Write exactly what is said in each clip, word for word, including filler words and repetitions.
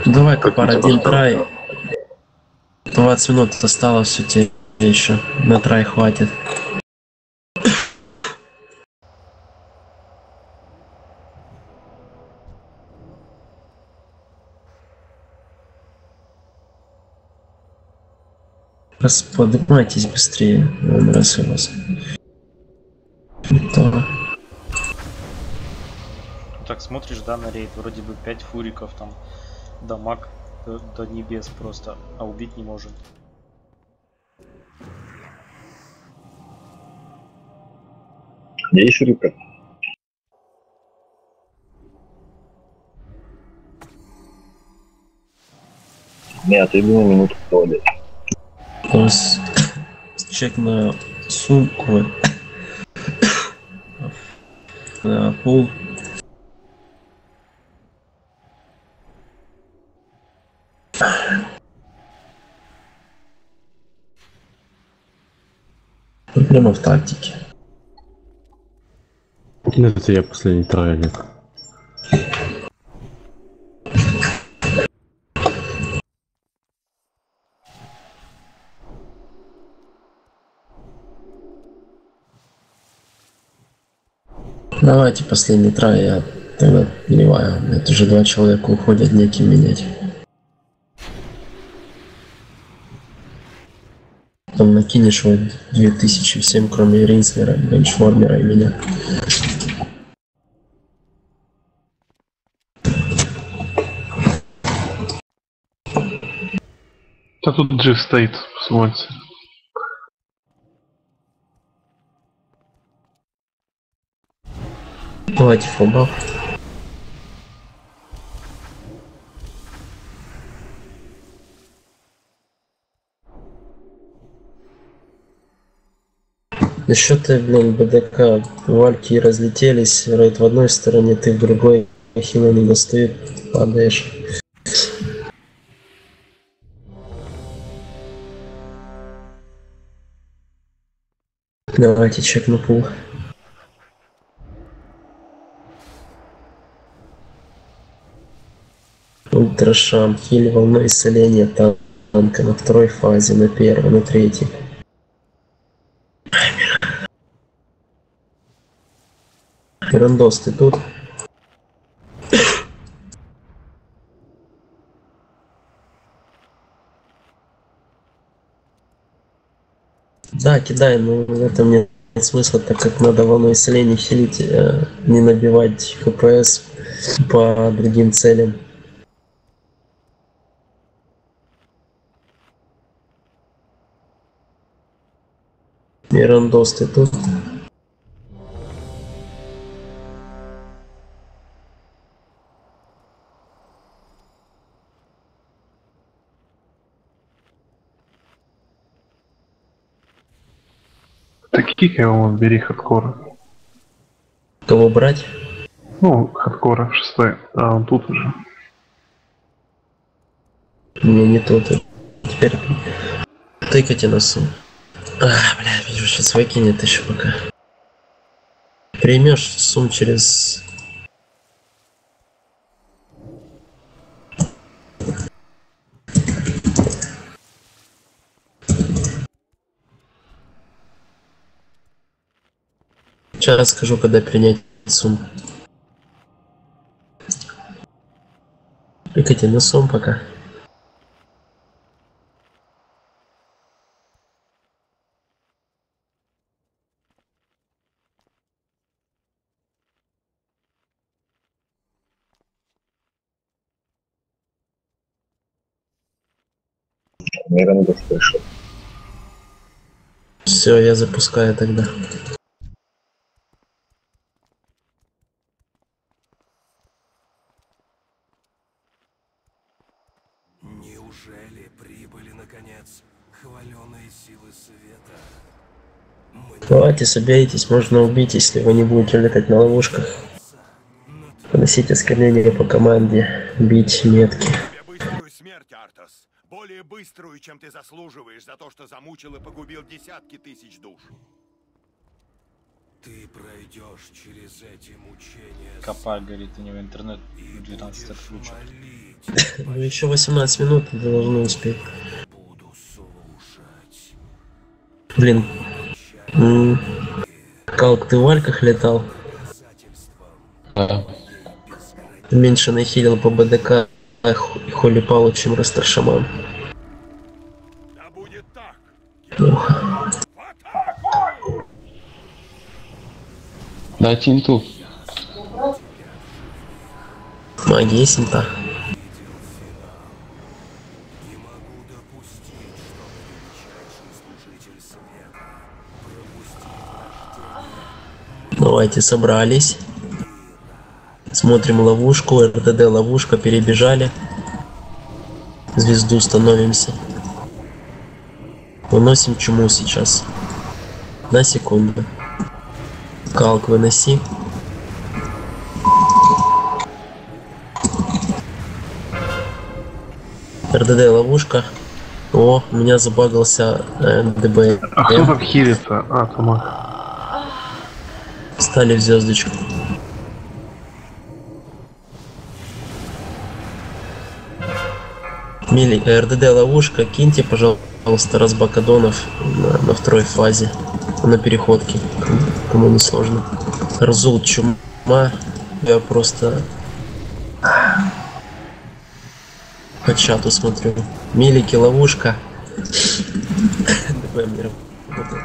Давай-ка пар один трай. двадцать минут осталось у тебя еще. На трай хватит. Раз поднимайтесь быстрее. Вон раз у вас. То. Так смотришь, да, на рейд, вроде бы пять фуриков там, дамаг до, до небес просто, а убить не может. Есть рыбка? Нет, я думаю, минуту в туалет. У нас чек на сумку. На пол. Прямо в тактике. Это я последний трайлик. Давайте последний трай, я тогда наливаю. Это уже два человека уходят, неким менять. Там накинешь вот две тысячи всем, кроме Ринслера, бенчвормера и меня. Да тут Джив стоит в сводце. Давайте фулбаф. Еще ты, блин, БДК, вальки разлетелись, рейд в одной стороне, ты в другой, хила не достает, падаешь. Давайте чек на пул. Ультрашам, хили волной исцеления танка на второй фазе, на первой, на третьей. Грандос, ты тут? Да, кидай, но в этом нет смысла, так как надо волну исцеления хилить, э, не набивать ХПС по другим целям. Мирандос, ты тут? Так кикай его, бери хардкора. Кого брать? Ну, хардкора шестой, а он тут уже. Не, не тут. Теперь тыкайте носу. А, бля, вижу, сейчас выкинет еще пока. Примешь сум через... Сейчас скажу, когда принять сум. Тыкайте на сум пока. Мирандос пришел. Все, я запускаю тогда. Неужели прибыли наконец хваленые силы света? Мы Давайте, соберитесь, можно убить, если вы не будете летать на ловушках. Поносите оскорбления по команде, бить метки. тебе быструю смерть, Артас. Более быструю, чем ты заслуживаешь за то, что замучил и погубил десятки тысяч душ. Ты пройдешь через эти мучения. Копай, говорит, у него интернет И в двенадцать будешь отключен. молить Ну, еще восемнадцать минут ты должны успеть. Блин. М, Калк, ты в вальках летал? Да. Меньше нахилил по БДК и холи палу, чем Растаршаман. Да будет так. Плохо. Дайте инту. Магия есть инта. Давайте, собрались. Смотрим ловушку, РТД ловушка, перебежали. Звезду становимся. Выносим чуму сейчас. На секунду. Калк выноси. РДД ловушка. О, у меня забагался э, ДБ. А кто там хилится? А, Томак. Стали в звездочку. Мили, РДД ловушка, киньте, пожалуйста, разбакадонов на, на второй фазе. На переходке. Кому не сложно. Разул чума. Я просто по чату смотрю. Милики ловушка. ДБ мне работает.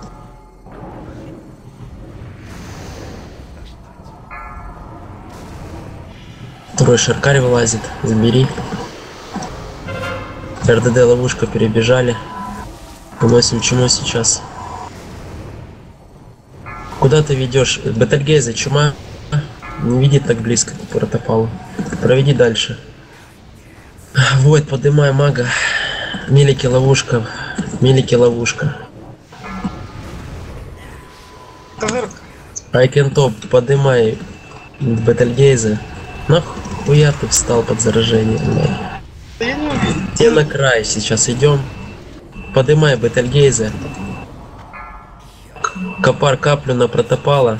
Второй шаркарь вылазит. Забери. РДД ловушка, перебежали. Выносим чуму сейчас. Куда ты ведешь? Бетельгейза, чума. Не веди так близко к протопалу. Проведи дальше. Вот, поднимай мага. Милики ловушка. Милики ловушка. Айкентоп, поднимай Бетельгейза. Нахуя ты встал под заражение? Где на край сейчас идем? Поднимай Бетельгейза. Копар каплю на протопала.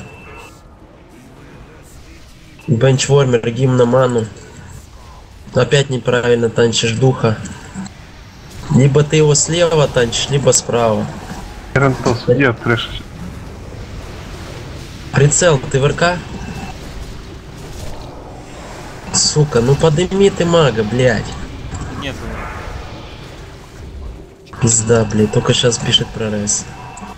Бенчвормер, гимн на ману. Опять неправильно танчишь духа. Либо ты его слева танчишь, либо справа. Рентос, где трэш? Прицел, ты в РК? Сука, ну подними ты мага, блядь. Нет, Пизда, блядь, только сейчас пишет про РС.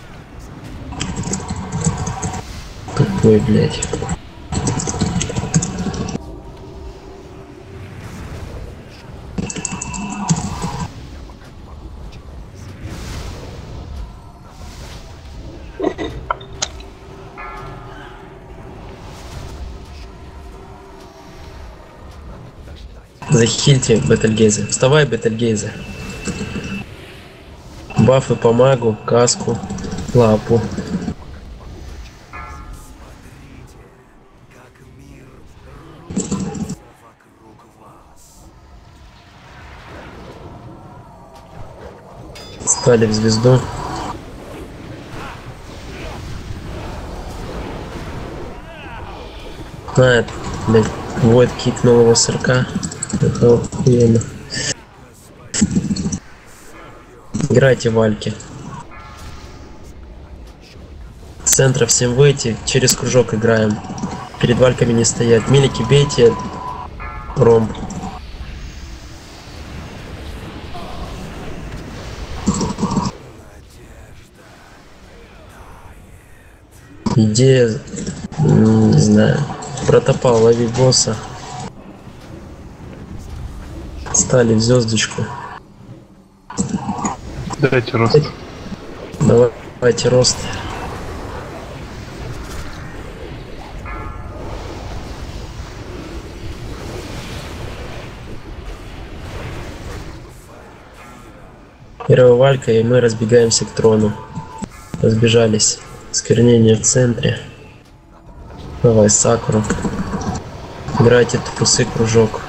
Тупой, блядь. Захильте Бетельгейзе. Вставай, Бетельгейзе. Бафы по магу, каску, лапу. Стали в звезду. А, блядь, Войд кикнул его с РК. Это охуенно. Играйте вальки. С центра всем выйти, через кружок играем. Перед вальками не стоять. Милики бейте. Ромб. Идея, не знаю, протопал, лови босса. Стали в звездочку. Дайте рост. Давайте рост. Первая валька, и мы разбегаемся к трону. Разбежались. Сквернение в центре. Давай Сакуру. Играйте трусы кружок.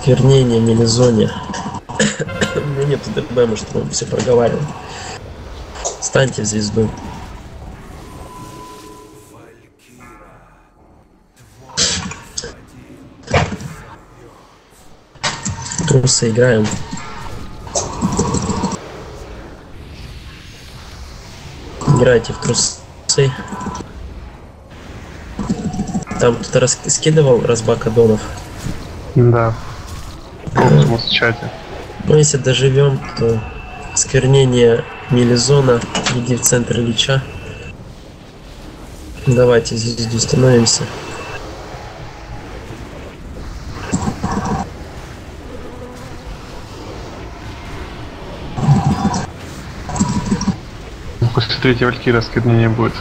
Осквернение, мелизоне. У меня нету ДБ, может, мы все проговариваем. Станьте в звезду. Трусы играем. Играйте в трусы. Там кто-то рас... скидывал разбак аддонов. Да. В чате. Ну, если доживем, то осквернение мелизона, иди в центр Лича. Давайте здесь установимся. После третьей валькирии осквернение будет.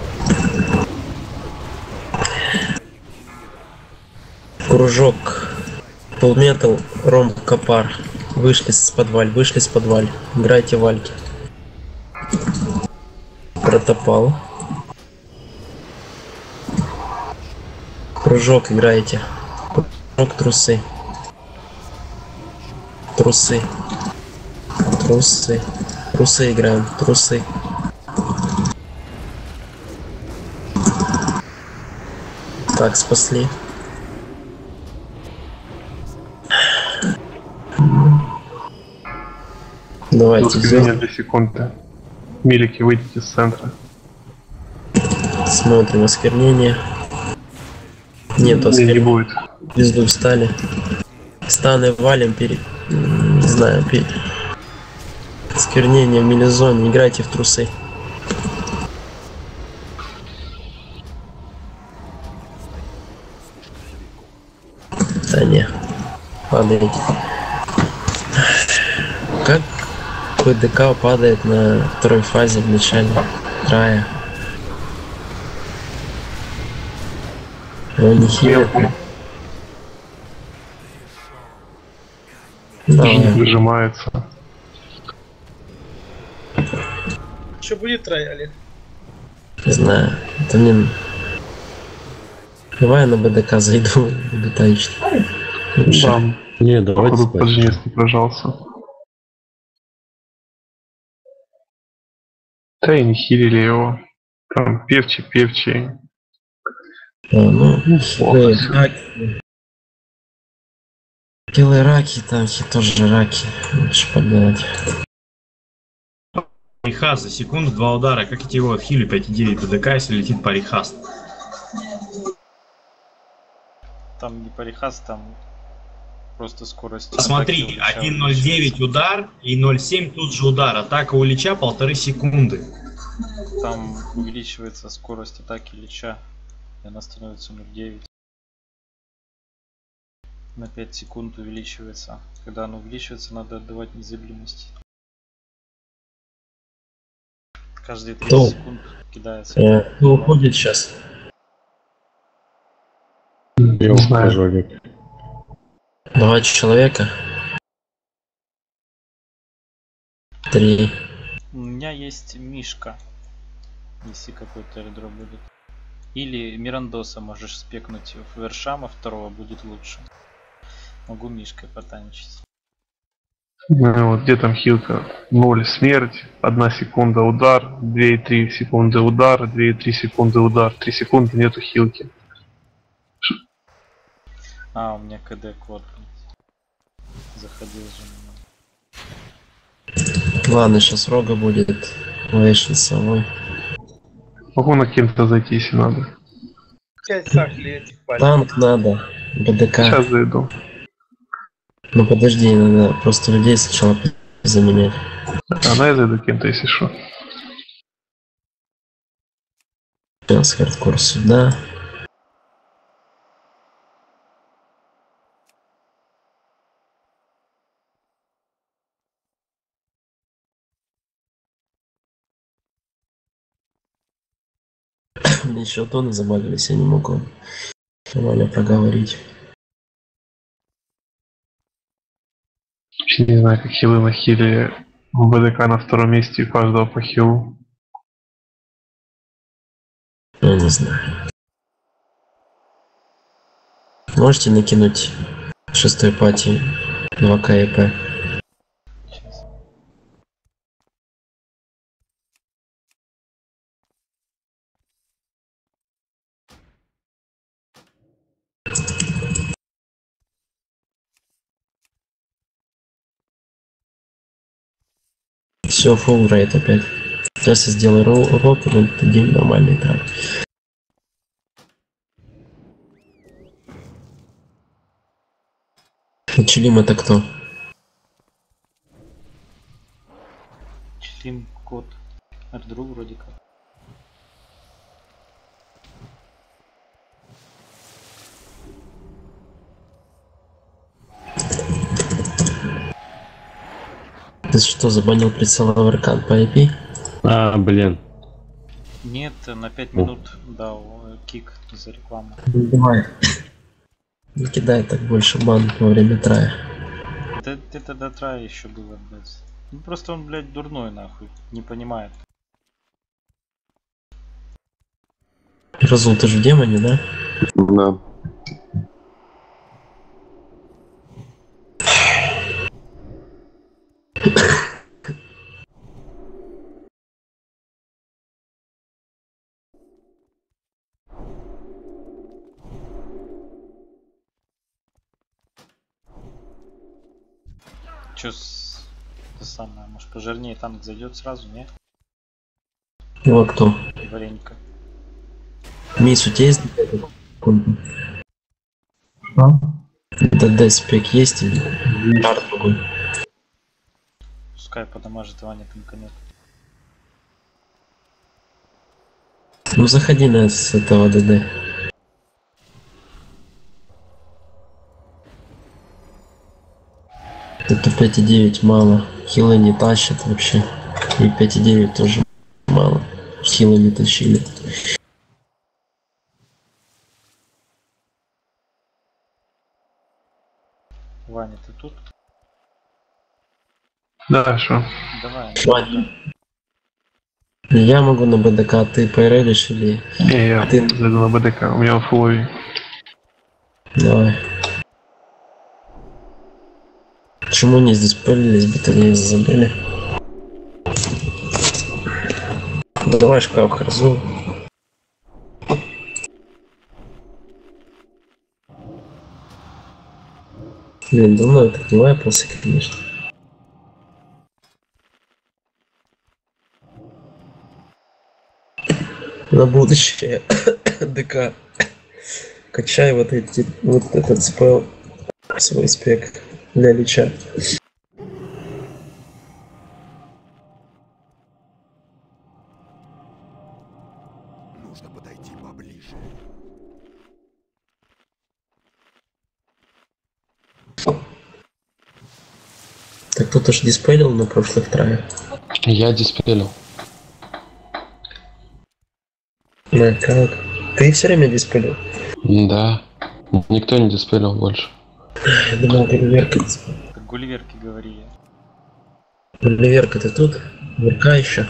Кружок. Полметал, ромб, копар. Вышли с подваль, вышли с подваль. Играйте вальки. Протопал. Кружок играете. Кружок, трусы. Трусы. Трусы. Трусы играем. Трусы. Так, спасли. Давайте. Осквернение две секунды. Милики, выйдите с центра. Смотрим осквернение. Нет, Не, осквернения. не будет. Звезду встали. Станы валим перед... Не знаю, перед... Осквернение в мелизоне. Играйте в трусы. Да не. Падайте. Как ДК падает на второй фазе в начале края? Он не хилит. Не выжимается. Что будет трай, Олег? Не знаю. Это мне... Давай я на БДК зайду. Летающий. Там. Не, давайте Походу спать. поджинец не прожался. Да и не хилили его. Там певчи, певчи. А, ну, плохо. хилы, раки. Хилы раки, танки тоже раки. Лучше подбирать. Парихаст за секунду, два удара. Как эти его отхили пять девять БДК, если летит парихаст? Там не парихаст, там просто скорость. Посмотри, атаки у Лича один ноль девять удар и ноль семь тут же удар. Атака у Лича полторы секунды. Там увеличивается скорость атаки Лича, и она становится ноль девять. На пять секунд увеличивается. Когда она увеличивается, надо отдавать незыблемость. Каждые тридцать Кто? секунд кидается. Э, Кто уходит сейчас? Я Не знаю. ухожу, Олег. Два человека. Три. У меня есть Мишка. Если какой-то аэродром будет. Или Мирандоса можешь спекнуть в Вершама второго, будет лучше. Могу Мишкой потанчить. Ну, вот где там хилка? ноль смерть, одна секунда удар, две и три секунды удар, две и три секунды удар, три секунды нету хилки. А, у меня КД код. Заходил же. Ладно, сейчас рога будет. Вейшн совой. Могу на кем-то зайти, если надо. Пять сахли этих пальцев. Танк надо. БДК. Сейчас зайду. Ну подожди, надо просто людей сначала заменять. Она я зайду кем-то, если что. Сейчас хардкор сюда. Мне еще тоны забагались, я не могу нормально проговорить. Вообще не знаю, как хилы на хиле в БДК на втором месте у каждого по хилу. Я не знаю. Можете накинуть шестой пати два ка и пэ. Сейчас. Все, full рейд опять. Сейчас я сделаю ролл, ролл, тогда нормальный трак. Челим это кто? Члим код. Ардру вроде как. Ты что, забанил прицел Аверкан по ай пи? А, блин. Нет, на пять минут дал э, кик за рекламу. Давай. Не кидай так больше бан во время трая. Да это до трая еще было, блядь. Ну просто он, блядь, дурной нахуй. Не понимает. Разул, ты же в демоне, да? Да. Че с... это самое, может пожирнее танк зайдет сразу, не? Его кто? Варенька. Мисс, у тебя есть ДД спек есть или арт другой? Пускай подамажит Ваня, танка нет. Ну заходи на с этого ДД. Это пять и девять мало. Хилы не тащат вообще. И пять и девять тоже мало. Хилы не тащили. Ваня, ты тут? Да, что? Давай. Ваня. Я могу на БДК, ты поэрелишь или... Не, я Ты- зайду на БДК, у меня фуловый. Давай. Почему они здесь пылились, батареи забыли? Давай шкаф Харзу. Блин, давно я так не вайпался, конечно. На будущее ДК. Качай вот эти, вот этот спел, свой спек для лича. Нужно подойти поближе. Так кто-то же диспелил на прошлых траях. Я диспелил. Да, как? Ты все время диспелил? Да. Никто не диспелил больше. Я думал, Гулливерка диспелил. Как Гулливерки говори. Гулливерка, ты тут? Верка еще.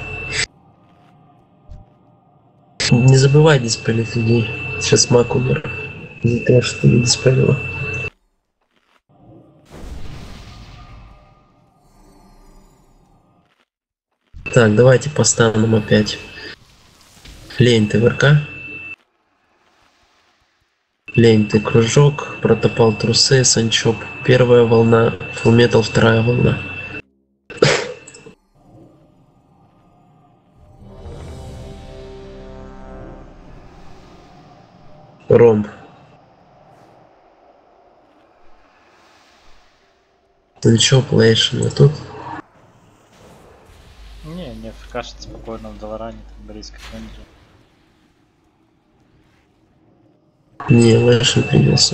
Не забывай диспелить людей. Сейчас Мак умер. Из-за того, что ты не диспелила. Так, давайте поставим опять. Лень, ты ВРК? Лень, ты кружок, протопал трусы, санчоп. Первая волна, фулметал, вторая волна. Ромб. Санчоп, Лейшн, а тут? Не, не фкашит спокойно в Долоране, там близко к Энджи. Не, Лейшн принялся.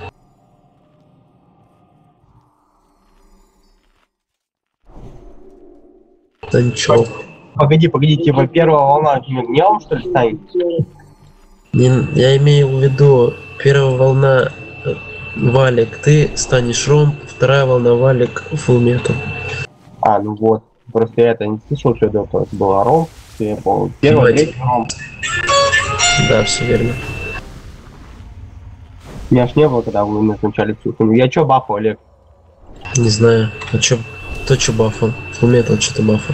Санчоп. Погоди, погоди, типа первая волна гневом, что ли, станет? Не, я имею в виду, первая волна э, Валик, ты станешь ромб, вторая волна Валик фулметал. А, ну вот. Просто я это не слышал, что это было ром. Я помню. Первый, Давайте. третий ром. Да, все верно. Меня ж не было, когда вы назначали цифру. Ну я чё бафу, Олег? Не знаю. А чё? Кто чё бафал? Фулметал что-то бафал.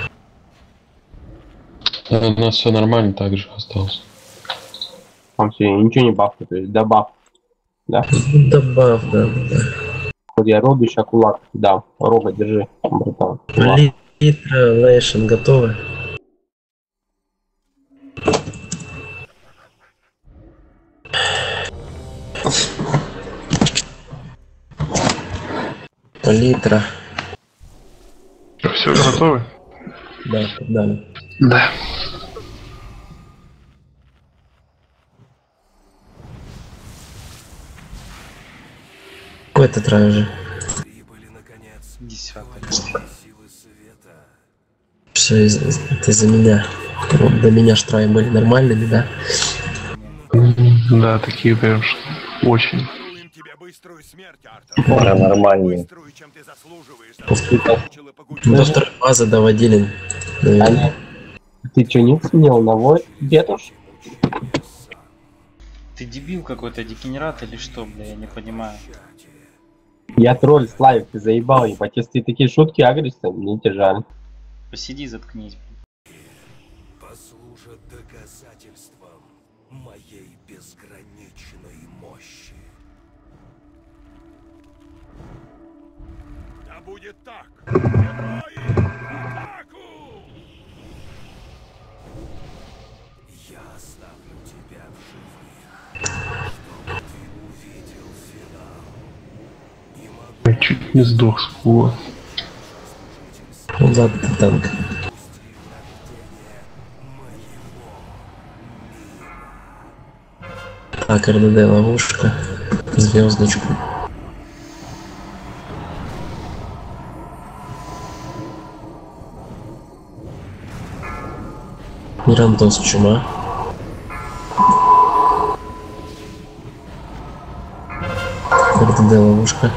А у нас все нормально, так же осталось. Там все, ничего не бафу, то есть добав. Да? Добав, да, да. Вот я Робби ща кулак дам. Роба, держи, братан. Кулак. Литра, Лейшен готовы? Палитра. Все, готовы? Да, погнали. Да. В этот раз уже. Десятый. Все из- из- это из-за меня. Вот до меня штрафы были нормальными, да? Да, такие прям ш- очень. Даруем тебе быструю смерть, Артас. Да, нормальные. Быструю, чем ты заслуживаешь, за то, что После того, замучил и погубил. До второй фазы доводили. наверное. Олег, ты чё, не сменил на вой? Дедуш? Ты дебил какой-то, дегенерат или что, бля, я не понимаю. Я тролль, Славик, ты заебал, ебать. Если ты такие шутки агришься, мне тебе жаль. Посиди, заткнись, бля. Послужат доказательством моей безграничной мощи. Да будет так! Герои, в атаку! Я оставлю тебя в живых, чтобы ты увидел финал. Не могу Я чуть не сдох с кула. Ну ладно, ты танк. Так, эр дэ дэ ловушка. Звездочку. Мирандос чума. эр дэ дэ ловушка.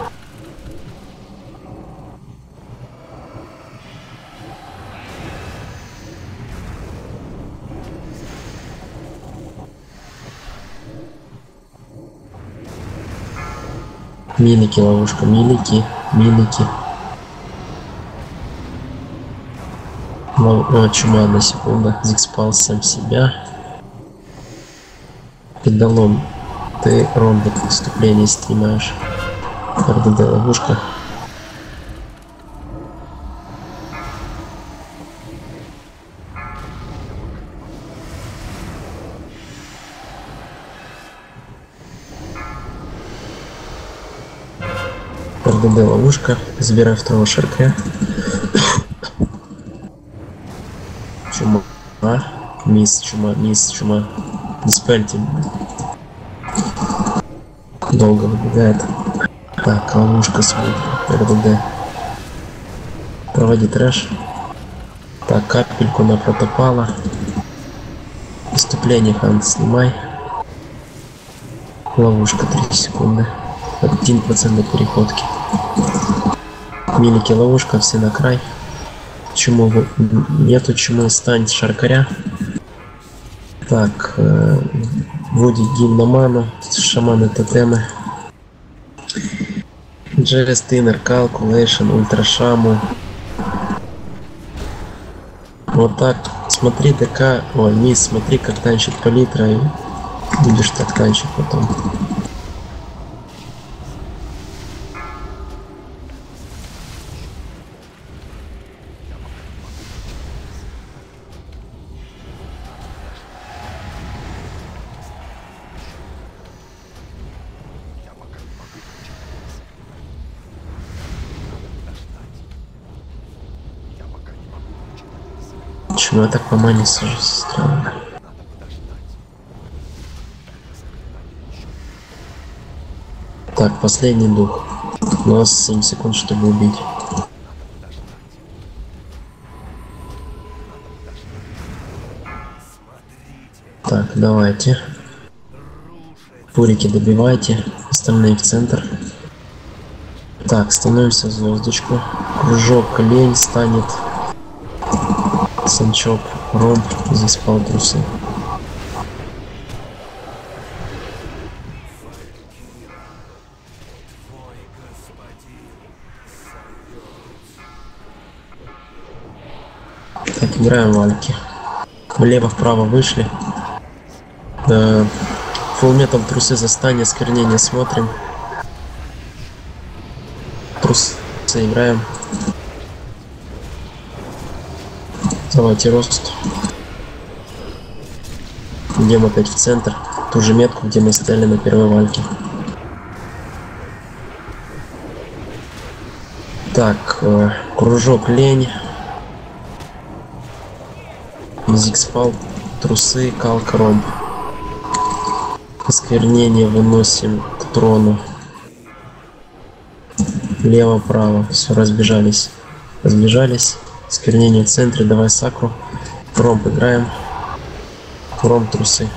Милики ловушка, милики, милики. Лов... О, чума, одна секунда. Зиг спал сам себя. Педалом. Ты ромбик вступление стримаешь. эр дэ дэ ловушка. эр дэ дэ ловушка. Забирай второго шарка. Чума. Мисс, чума, мисс, чума. Диспельте. Долго выбегает. Так, ловушка свой. эр дэ дэ. Проводи трэш. Так, капельку на протопала. Выступление хан снимай. Ловушка три секунды. один процент до переходки. Милики ловушка, все на край. Чему вы... Нету чему стань шаркаря. Так, э, вводит гимн на ману, шаманы тотемы. Джерес Тинер, Calculation, Ультрашаму. Вот так. Смотри ДК, ой, низ, смотри, как танчит палитра, и будешь так танчить потом. Почему я так по мане сажусь? Странно. Так, последний дух. У нас семь секунд, чтобы убить. Так, давайте. Пурики добивайте. Остальные в центр. Так, становимся в звездочку. Кружок, лень станет. Санчок, ромб, здесь пал трусы. Так, играем вальки. Влево-вправо вышли. Э, Фулметом трусы застание, сквернение смотрим. Трусы играем. Давайте рост. Идем опять в центр. Ту же метку, где мы стояли на первой вальке. Так, э, кружок лень. Зигспал, трусы, калка, ромб. Осквернение выносим к трону. Лево-право. Все, разбежались. Разбежались. Осквернение в центре. Давай сакру. Ромб играем. Ромб, трусы.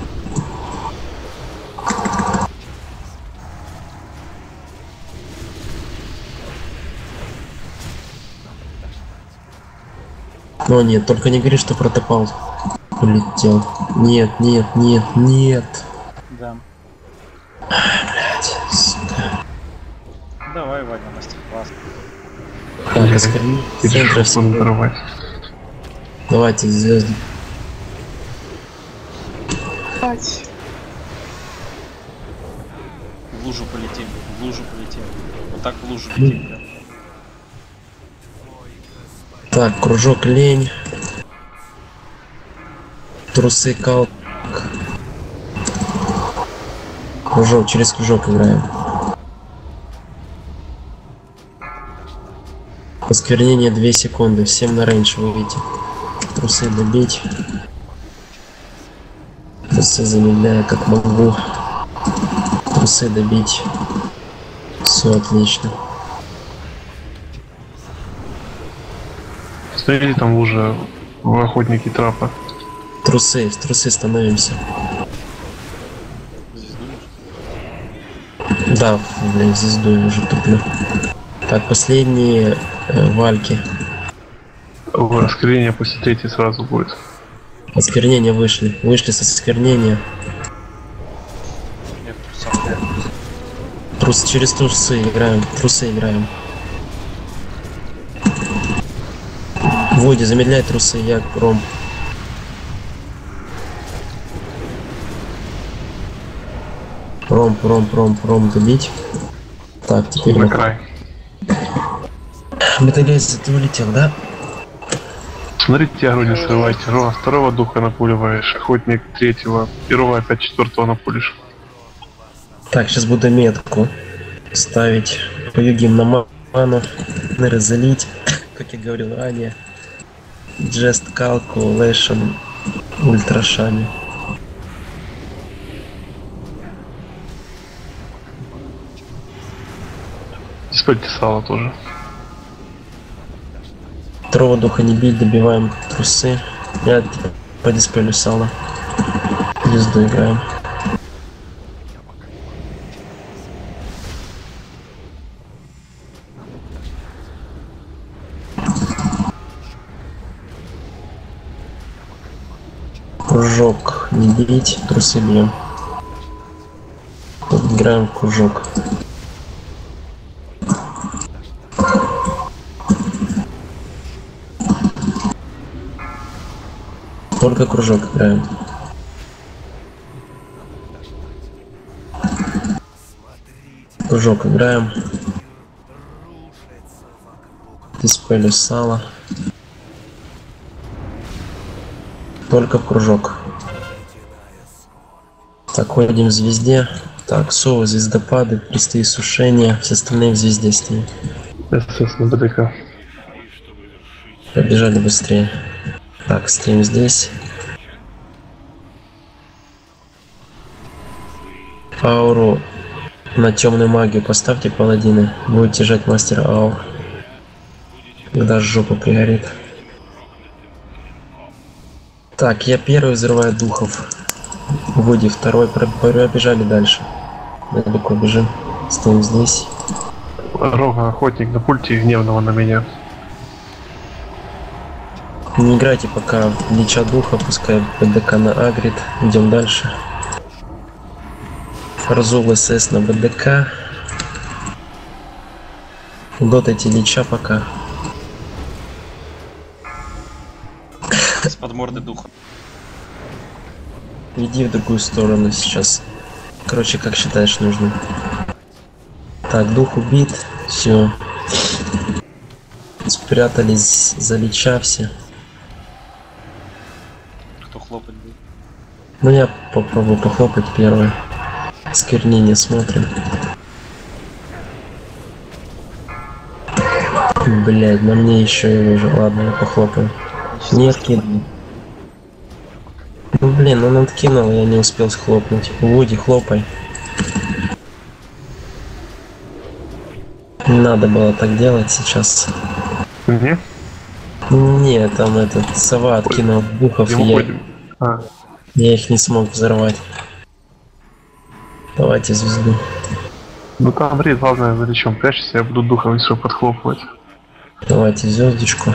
О нет, только не говори, что протопал улетел. Нет, нет, нет, нет. Да. Блять, сука. Давай, Ваня, мастер-класс. Так, оскверни. Центра всего. Давайте звезды. В лужу полетим, в лужу полетим. Вот так в лужу летим. Прям. Так, кружок лень. Трусы калк. Кружок, через кружок играем. Осквернение две секунды. Всем на рейндж выйти. Трусы добить. Трусы замедляю как могу. Трусы добить. Все отлично. Стояли там уже в охотнике трапа. Трусы, в трусы становимся. Да, блин, звезду я уже туплю. Так, последние э, вальки. Осквернение после третьей сразу будет. Осквернение вышли. Вышли со осквернения. Я сам. Трус, через трусы играем. Трусы играем. Води, замедляй трусы, я ром. Ром, ром, ром, ром добить. Так, теперь На мы... край. Металлист, ты улетел, да? Смотрите, тягру не срывайте. Рова второго духа напуливаешь, охотник третьего, и Рова опять четвертого напулишь. Так, сейчас буду метку ставить. Поюгим на ману. Неры залить, как я говорил ранее. Джест, калку, лэшем, ультрашами. Диспельте сало тоже. Второго духа не бить, добиваем трусы. Я по диспелю сало. Звезду играем. Кружок не бить, трусы бьем. Вот играем в кружок. Только кружок играем. Кружок играем. Диспелю сало. Только в кружок. Так, ходим в звезде. Так, совы, звездопады, присты и сушения. Все остальные в звезде стоим. СС на БДК. Побежали быстрее. Так, стоим здесь. Ауру на темную магию поставьте, паладины. Будете жать мастера аур. Когда жопа пригорит. Так, я первый взрываю духов. Води второй, пробежали дальше. Далеко бежим. Стоим здесь. Рога, охотник, на пульте гневного на меня. Не играйте пока лича духа, пускай БДК на агрит. Идем дальше. Разул СС на БДК. Дотайте лича пока. Из-под морды духа. Иди в другую сторону сейчас. Короче, как считаешь нужно. Так, дух убит. Все. Спрятались за лича все. Кто хлопать будет? Ну я попробую похлопать первое. Сквернение смотрим. Блять, на мне еще его же. Ладно, я похлопаю. Нет, кидаю. Ну блин, он откинул, я не успел схлопнуть. Вуди, хлопай. Не надо было так делать сейчас. Угу. Нет, там этот сова откинул духов, И я, уходим. А, я их не смог взорвать. Давайте звезду. ну там рейд, главное, за лечом прячься, я буду духом все подхлопывать. Давайте звездочку.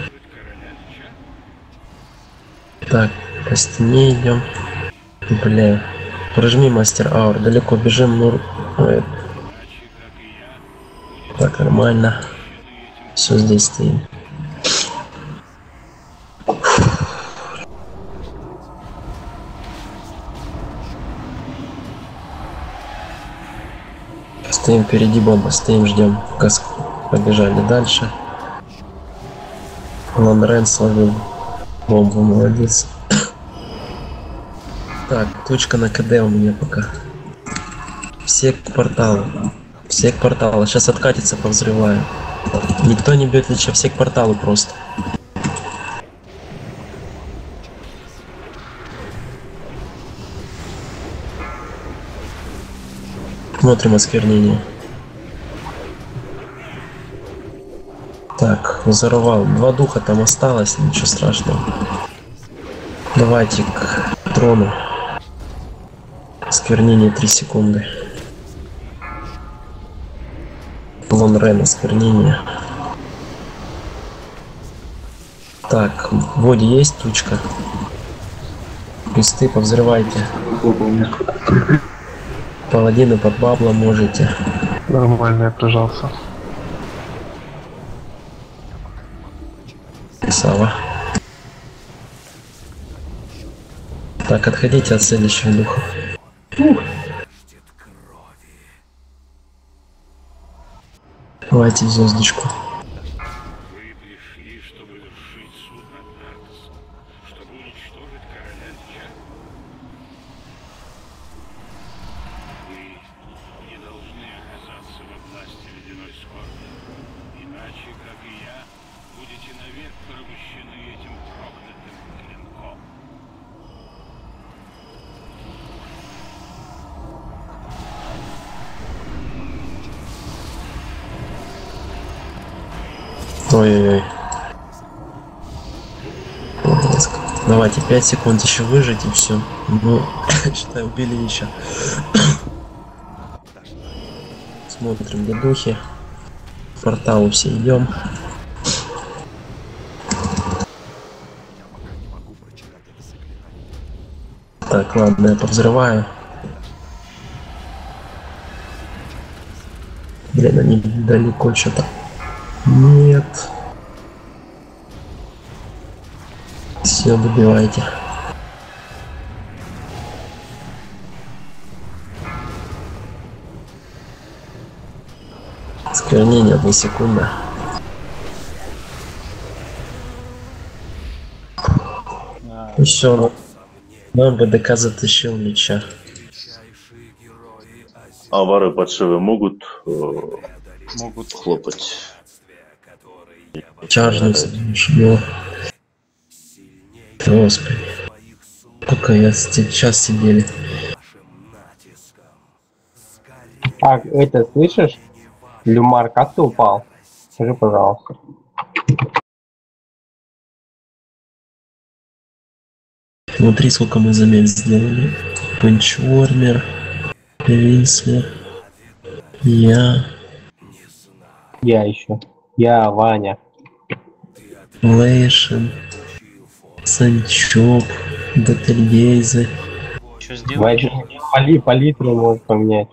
Так, по стене идем. Бля. Прожми мастер аур. Далеко бежим, ну. Ой. Так, нормально. Все, здесь стоим. Стоим впереди бомба, стоим, ждем. Пока побежали дальше. Ландрен словил бомбу, молодец. Так, точка на КД у меня пока. Все к порталу. Все к порталу. Сейчас откатится, повзрываю. Никто не бьет лича, все к порталу просто. Смотрим осквернение. Так, взорвал. Два духа там осталось, ничего страшного. Давайте к трону. Осквернение три секунды. Лон Рен, осквернение. Так, в воде есть тучка. Кресты повзрывайте. Паладины под бабло можете. Нормально, я прижался. Сава. Так, отходите от следующего духа. Ух. Давайте звездочку. Ой-ой-ой. Давайте пять секунд еще выжить и все. Ну, считаю, убили еще. Смотрим, где духи. В порталу все идем. Так, ладно, я повзрываю. Блин, они далеко что-то. Нет. Все, добивайте. Сквернение, одна секунда. И все, нам БДК затащил лича. А вары подшивы могут э, Могут. хлопать? Чаржница, ну. Господи. Только я сейчас сидели. Так, это слышишь? Люмар, как ты упал? Скажи, пожалуйста. Смотри, сколько мы замен сделали. Панчвормер, Винслер, я, Я еще. Я, Ваня. Лейшин, Санчоп, Бетельгейзе, Что сделать? Ваня, пали, палитру может поменять.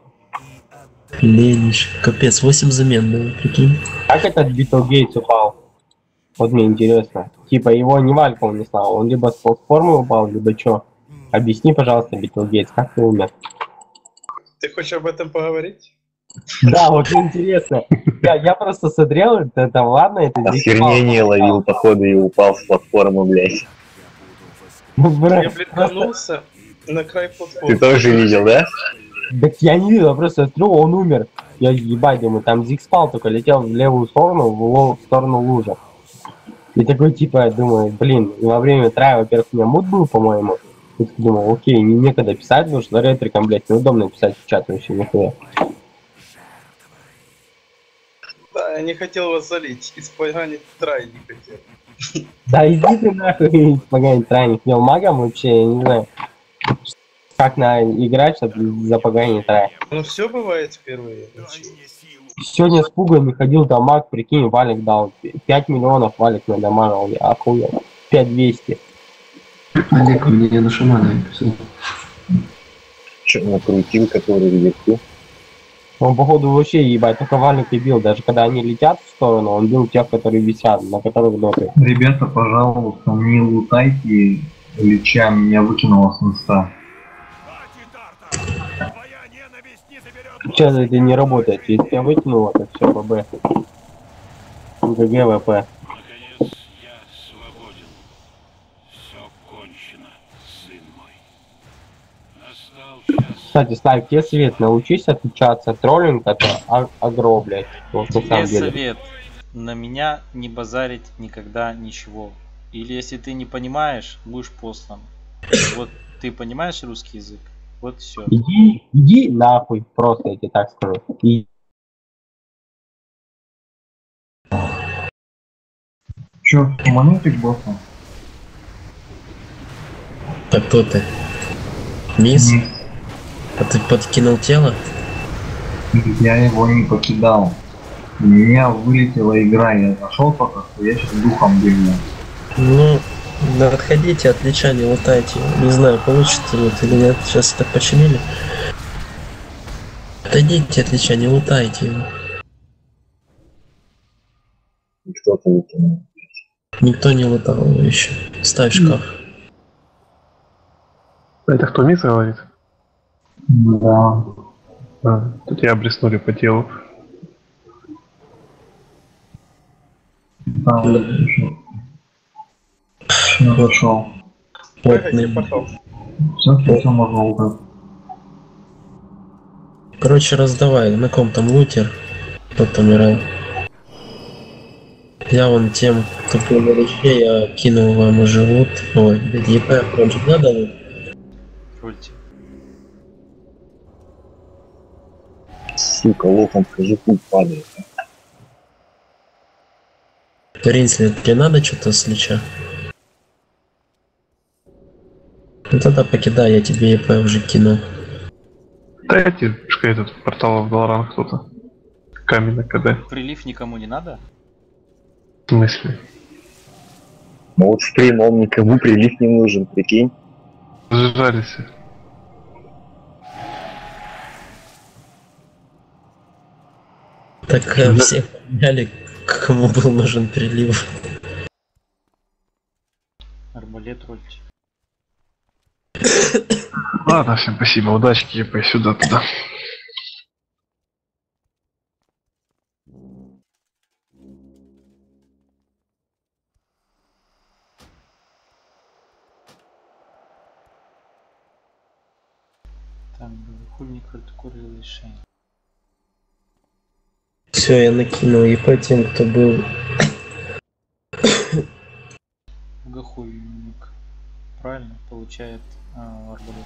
Ленич. Капец, восемь замен было, прикинь. Как этот Битлгейтс упал? Вот мне интересно. Типа его не Валька унесла, он либо с платформы упал, либо чё? Объясни, пожалуйста, Битлгейтс, как ты умер? Ты хочешь об этом поговорить? Да, вот мне интересно. Я, я просто смотрел, это, это ладно, это Осквернение ловил, походу, и упал с платформы, блядь. Ну, бра, Я бликанулся на край платформы. Ты тоже видел, да? Так я не видел, я просто смотрю, он умер. Я ебать, думаю, там Зиг спал, только летел в левую сторону, в, ло- в сторону лужи. И такой, типа, думаю, блин, во время трая, во-первых, у меня мут был, по-моему. И такой думал, окей, не некогда писать, потому что ретриком, блядь, неудобно писать в чат вообще, нихуя. Да, я не хотел вас залить. Испоганить трай не хотел. Да иди ты нахуй, поганить трай, не хотел магом вообще, я не знаю. Как на играть, чтобы запоганить трай. Ну все бывает впервые. Сегодня с пугами ходил дамаг, прикинь, Валик дал. пять миллионов Валик надамажил, я охуел. пять двести. Олег мне на шамана написал. Че, накрутил, который вверху? Он, походу, вообще ебать, только Валик и бил. Даже когда они летят в сторону, он бил тех, которые висят, на которых доты. Ребята, пожалуйста, не лутайте Лича, меня выкинуло с инста. Сейчас это не работает, если тебя выкинуло, так все, ББ. ГГ, ВП. Кстати, Слайв, тебе совет, научись отличаться. Троллинг это а- агро, блядь. Вот на Тебе самом деле. совет. На меня не базарить никогда ничего. Или если ты не понимаешь, будешь послан. Вот ты понимаешь русский язык? Вот все. Иди, иди нахуй, просто я тебе так скажу. И... Чё, монетик босса? Так кто ты? Мисс? А ты подкинул тело? Я его не покидал. У меня вылетела игра, я зашел пока что, я сейчас духом бегу. Ну, да, отходите от Лича, не лутайте. Не знаю, получится ли это или нет. Сейчас это починили. Отойдите от Лича, не лутайте его. Кто-то выкинул. Никто не лутал его еще. Ставь шкаф. Это кто, Мисс говорит? Да. А, тут я блеснули по телу. Да, я зашел. Прыгайте в портал. Все, все можно лутать. Короче, раздавай, на ком там лутер, кто умирал. Я вон тем тупым личе, я кинул вам уже лут. Ой, ЕП, вам же надо лут? Рульте. Сука, лохом скажи, путь падает. Ринсли, тебе надо что-то с Лича? Ну тогда покидай, я тебе ЕП уже кинул. Дайте, что этот портал в Долоран кто-то. Камень на КД. Прилив никому не надо? В смысле? Ну вот в прямом никому прилив не нужен, прикинь. Сжались. Так э, все поняли, кому был нужен прилив. Арбалет рульте. Ладно, всем спасибо, удачки, ЕП, сюда, туда. Там хульник хардкорил решение. Все, я накинул ЕП тем, кто был. Гахульник. Правильно, получает а, арбалет.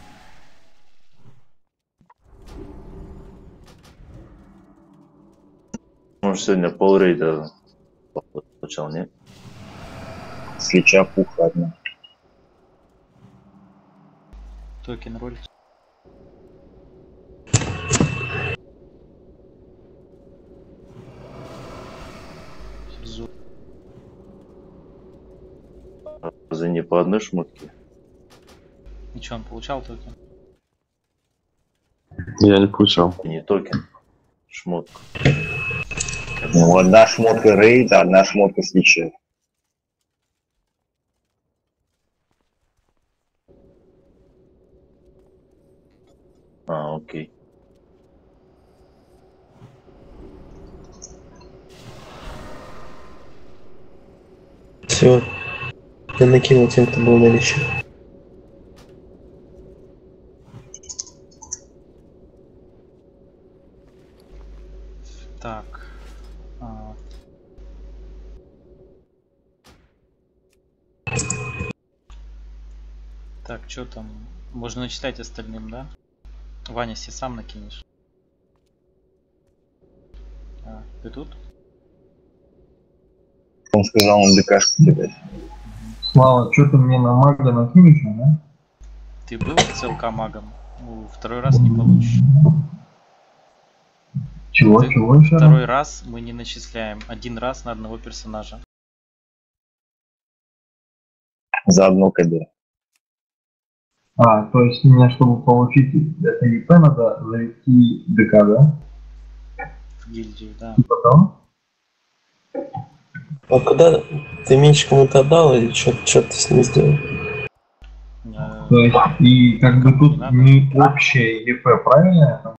Может сегодня полрейда получал, нет? С Лича пух, ладно. Токен роль. Херзу. За не по одной шмотке. И что, он получал токен? Я не получал. Не токен. Шмотку. Ну, одна шмотка рейда, одна шмотка свечи. А, окей. Все. Я накинул тем, кто был на лече. Так. А. Так, что там? Можно начитать остальным, да? Ваня, себе сам накинешь. А, ты тут? Он сказал, он ДКшку кидать. Слава, что ты мне на мага накинешь, да? Ты был ЦЛК магом? Ну, второй раз не получишь. Чего, Ты чего еще? Второй раз мы не начисляем. Один раз на одного персонажа. За одно КД. А, то есть мне, чтобы получить это ИП, надо завести ДК, да? В гильдию, да. И потом? А когда ты меньше кому-то отдал или что ты с ним сделал? Э, То есть, и как бы тут Надо. не общее ЕП, правильно?